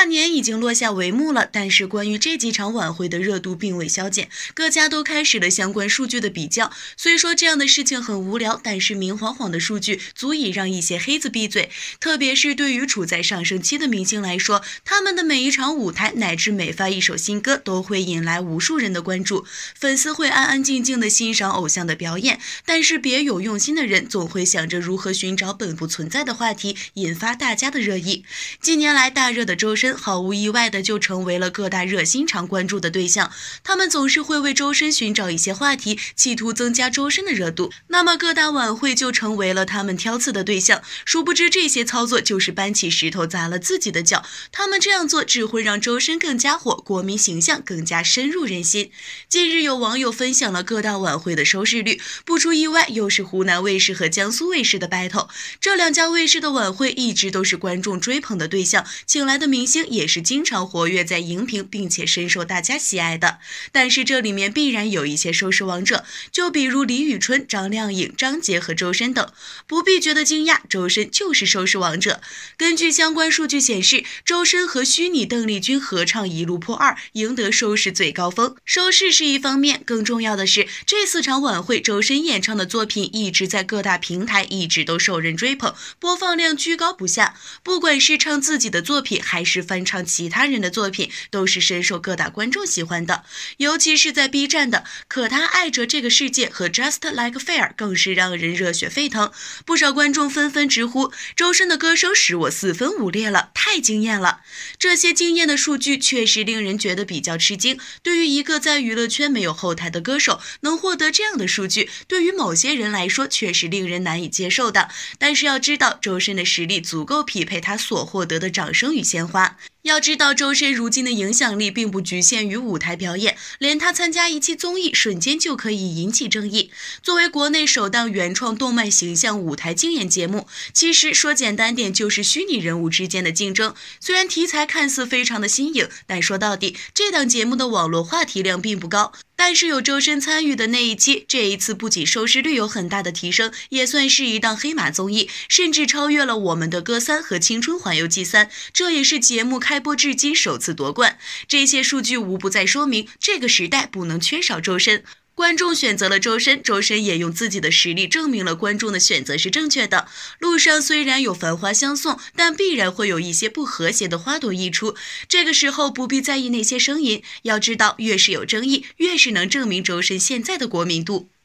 年已经落下帷幕了，但是关于这几场晚会的热度并未消减，各家都开始了相关数据的比较。虽说这样的事情很无聊，但是明晃晃的数据足以让一些黑子闭嘴。特别是对于处在上升期的明星来说，他们的每一场舞台乃至每发一首新歌都会引来无数人的关注。粉丝会安安静静地欣赏偶像的表演，但是别有用心的人总会想着如何寻找本不存在的话题，引发大家的热议。近年来大热的周深毫无意外的就成为了各大热心肠关注的对象，他们总是会为周深寻找一些话题，企图增加周深的热度，那么各大晚会就成为了他们挑刺的对象。殊不知这些操作就是搬起石头砸了自己的脚，他们这样做只会让周深更加火，国民形象更加深入人心。近日有网友分享了各大晚会的收视率，不出意外又是湖南卫视和江苏卫视的 battle， 这两家卫视的晚会一直都是观众追捧的对象，请来的明星也是经常活跃在荧屏，并且深受大家喜爱的。但是这里面必然有一些收视王者，就比如李宇春、张靓颖、张杰和周深等。不必觉得惊讶，周深就是收视王者。根据相关数据显示，周深和虚拟邓丽君合唱《一路破二》，赢得收视最高峰。收视是一方面，更重要的是这4场晚会周深演唱的作品一直在各大平台一直都受人追捧，播放量居高不下。不管是唱自己的作品还是翻唱其他人的作品，都是深受各大观众喜欢的。尤其是在 B 站的《可他爱着这个世界》和 Just Like Fair 更是让人热血沸腾，不少观众纷纷直呼周深的歌声使我4分5裂了，太惊艳了。这些惊艳的数据确实令人觉得比较吃惊，对于一个在娱乐圈没有后台的歌手能获得这样的数据，对于某些人来说确实令人难以接受的。但是要知道，周深的实力足够匹配他所获得的掌声与鲜花。要知道，周深如今的影响力并不局限于舞台表演，连他参加一期综艺瞬间就可以引起争议。作为国内首档原创动漫形象舞台竞演节目，其实说简单点就是虚拟人物之间的竞争。虽然题材看似非常的新颖，但说到底这档节目的网络话题量并不高。但是有周深参与的那一期，这一次不仅收视率有很大的提升，也算是一档黑马综艺，甚至超越了我们的歌3和青春环游记3，这也是节目开播至今首次夺冠。这些数据无不在说明，这个时代不能缺少周深。观众选择了周深，周深也用自己的实力证明了观众的选择是正确的。路上虽然有繁花相送，但必然会有一些不和谐的花朵溢出，这个时候不必在意那些声音，要知道越是有争议，越是能证明周深现在的国民度。